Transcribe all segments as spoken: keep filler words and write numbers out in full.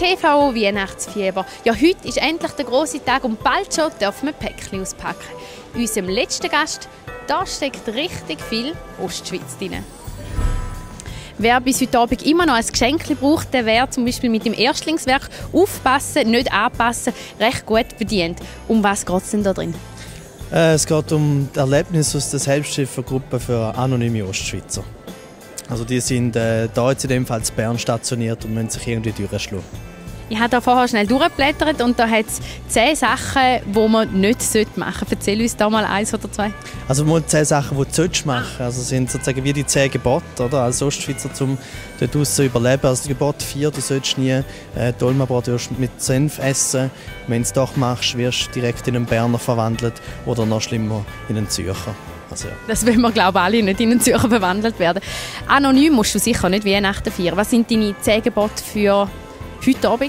T V O Weihnachtsfieber. Ja, heute ist endlich der grosse Tag und bald schon dürfen wir Päckchen auspacken. Unserem letzten Gast, da steckt richtig viel Ostschweiz drin. Wer bis heute Abend immer noch ein Geschenk braucht, der wäre zum Beispiel mit dem Erstlingswerk «Aufpassen, nicht anpassen» recht gut bedient. Um was geht es denn da drin? Äh, es geht um das Erlebnis aus der Selbsthilfegruppe für anonyme Ostschweizer. Also die sind äh, da jetzt in dem Fall in Bern stationiert und müssen sich irgendwie durchschlagen. Ich habe da vorher schnell durchgeblättert und da hat es zehn Sachen, die man nicht machen sollte. Erzähl uns da mal eins oder zwei. Also mal zehn Sachen, die du machen solltest. Also sind sozusagen wie die zehn Gebote, oder? Als Ostschweizer, um dort draussen zu überleben. Also Gebot vier, du sollst nie äh, Dolmabrot mit Senf essen. Wenn du es doch machst, wirst du direkt in einen Berner verwandelt oder noch schlimmer in einen Zürcher. Also, ja. Das wollen wir, glaube ich, alle nicht in einen Zürcher verwandelt werden. Anonym musst du sicher nicht Weihnachten feiern. Was sind deine zehn Gebote für heute Abend?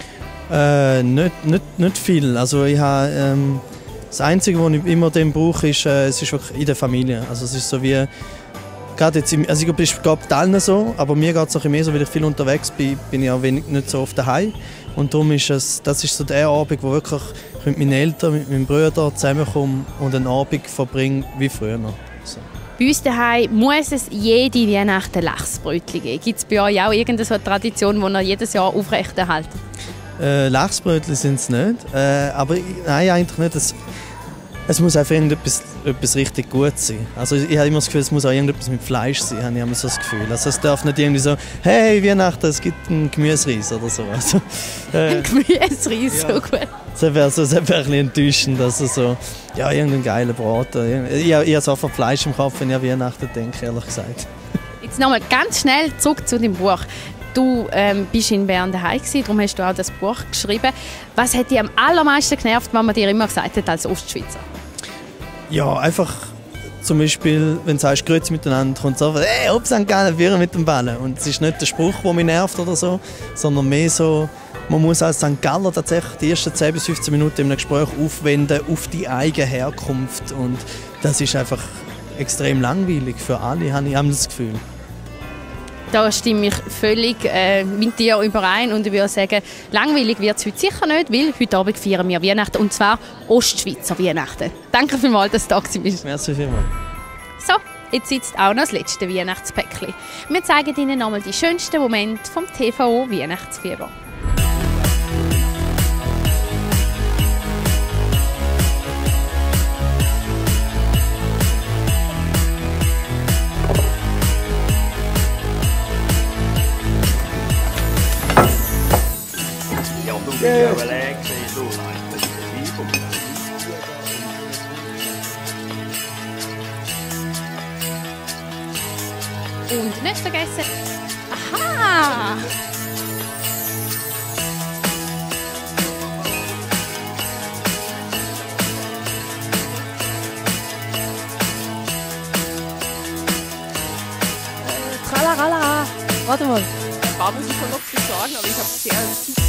Äh, nicht, nicht, nicht viel. Also ich habe, ähm, das Einzige, was ich immer dem brauche, ist, äh, es ist wirklich in der Familie. Also es ist so wie, gerade jetzt, im, also ich glaube bei allen so, aber mir geht es auch mehr so, weil ich viel unterwegs bin, bin ich auch wenig, nicht so oft daheim. Und darum ist es, das ist so der Abend, wo wirklich ich mit meinen Eltern, mit meinen Brüdern zusammenkomme und einen Abend verbringe wie früher. So. Bei uns daheim muss es jede Weihnachten Lachsbrötchen geben. Gibt es bei euch auch irgendeine Tradition, die ihr jedes Jahr aufrechterhaltet? Äh, Lachsbrötchen sind es nicht, äh, aber nein, eigentlich nicht. Es, es muss einfach irgendetwas etwas richtig gut sein. Also ich habe immer das Gefühl, es muss auch irgendetwas mit Fleisch sein, habe ich immer so das Gefühl. Also es darf nicht irgendwie so, hey, Weihnachten, es gibt einen Gemüsereis oder so. Also, äh, ein Gemüsereis, ja. So gut. Das wäre so, ein bisschen enttäuschend, also so, ja, irgendein geiler Braten. Ich, ich habe sofort Fleisch im Kopf, wenn ich an Weihnachten denke, ehrlich gesagt. Jetzt nochmal ganz schnell zurück zu dem Buch. Du ähm, bist in Bern daheim gewesen, darum hast du auch das Buch geschrieben. Was hat dich am allermeisten genervt, was man dir immer gesagt hat als Ostschweizer? Ja, einfach zum Beispiel, wenn du sagst, grüezi miteinander, kommt es einfach, hey, ob Sankt Gallen, wir mit dem Ballen. Und es ist nicht der Spruch, der mich nervt oder so, sondern mehr so, man muss als Sankt Galler tatsächlich die ersten zehn bis fünfzehn Minuten in einem Gespräch aufwenden auf die eigene Herkunft. Und das ist einfach extrem langweilig für alle, habe ich das Gefühl. Da stimme ich völlig äh, mit dir überein und ich würde sagen, langweilig wird es heute sicher nicht, weil heute Abend feiern wir Weihnachten und zwar Ostschweizer Weihnachten. Danke vielmals, dass du da bist. Merci vielmals. So, jetzt sitzt auch noch das letzte Weihnachtspäckchen. Wir zeigen Ihnen nochmal die schönsten Momente vom T V O Weihnachtsfieber. Yeah. Und nicht vergessen, aha! Äh, tralalala. Warte mal. Ein paar muss ich noch besorgen, aber ich habe sehr super.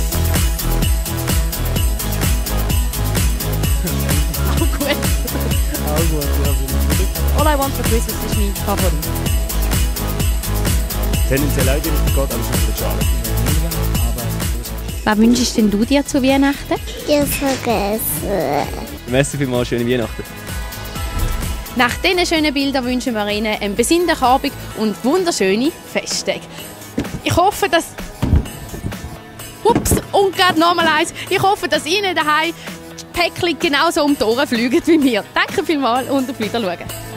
Auch gut. Auch gut, ja. All I Want for Christmas ist mein Favorit. Tendenziell auch nicht geht alles unter der Schale. Was wünschst denn du dir zu Weihnachten? Ich vergessen. Merci vielmals, schöne Weihnachten. Nach diesen schönen Bildern wünschen wir Ihnen einen besinnlichen Abend und wunderschöne Festtage. Ich hoffe, dass... Ups, und gerade nochmal eins. Ich hoffe, dass Ihnen daheim die Päckchen genauso um die Ohren fliegen wie mir. Danke vielmals und auf Wiedersehen.